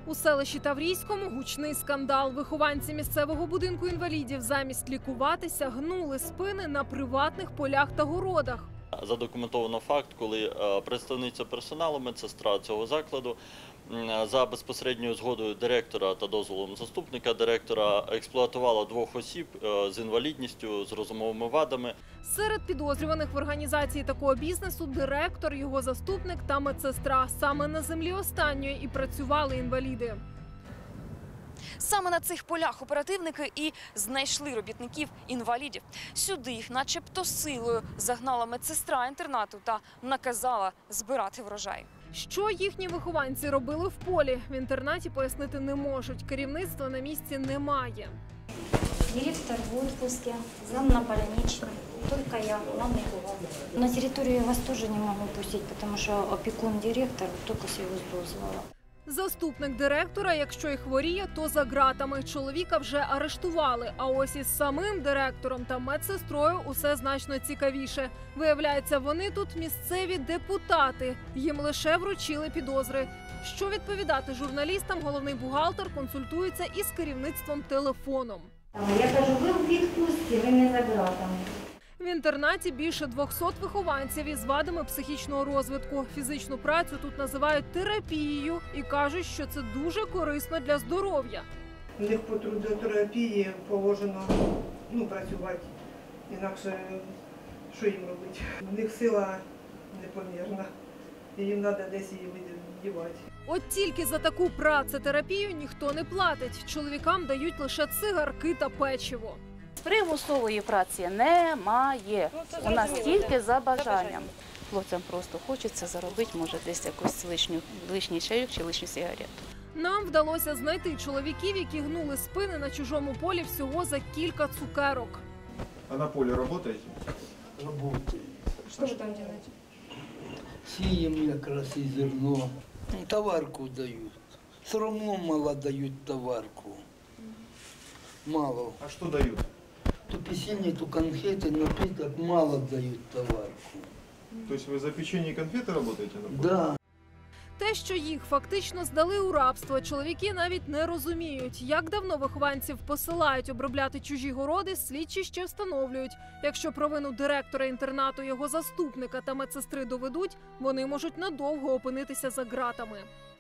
У селищі Таврійському гучний скандал. Вихованці місцевого будинку інвалідів замість лікуватися гнули спини на приватних полях та городах. Задокументовано факт, коли представниця персоналу, медсестра цього закладу, за безпосередньою згодою директора та дозволом заступника директора експлуатувала двох осіб з інвалідністю, з розумовими вадами. Серед підозрюваних в організації такого бізнесу директор, його заступник та медсестра. Саме на землі останньої і працювали інваліди. Саме на цих полях оперативники і знайшли робітників-інвалідів. Сюди їх начебто силою загнала медсестра інтернату та наказала збирати врожай. Що їхні вихованці робили в полі, в інтернаті пояснити не можуть. Керівництва на місці немає. Директор в отпуске, зам на больничном, только я, главный бухгалтер. На территорию я вас тоже не могу пустить, потому что опекун директор только с его дозвола. Заступник директора, якщо й хворіє, то за ґратами. Чоловіка вже арештували. А ось із самим директором та медсестрою усе значно цікавіше. Виявляється, вони тут місцеві депутати. Їм лише вручили підозри. Що відповідати журналістам, головний бухгалтер консультується із керівництвом телефоном. Я кажу, ви в відпустці, ви не за ґратами. В інтернаті більше 200 вихованців із вадами психічного розвитку. Фізичну працю тут називають терапією і кажуть, що це дуже корисно для здоров'я. У них по трудотерапії положено працювати, інакше що їм робити? У них сила непомірна, і їм треба десь її видівати. От тільки за таку працетерапію ніхто не платить. Чоловікам дають лише цигарки та печиво. Примусової праці немає. У нас тільки за бажанням. Хлопцям просто хочеться заробити, може, десь якусь лишній чайок чи лишню сигарету. Нам вдалося знайти чоловіків, які гнули спини на чужому полі всього за кілька цукерок. А на поле работаете? Работаю. Що ви там робите? Сіємо якраз і зерно. Товарку дають. Все одно мало дають товарку. Мало. А что дают? То печенье, то конфеты, напиток мало дают товарку. То есть вы за печенье и конфеты работаете на поле? Да. Те, що їх фактично здали у рабство, чоловіки навіть не розуміють. Як давно вихованців посилають обробляти чужі городи, слідчі ще встановлюють. Якщо провину директора інтернату, його заступника та медсестри доведуть, вони можуть надовго опинитися за ґратами.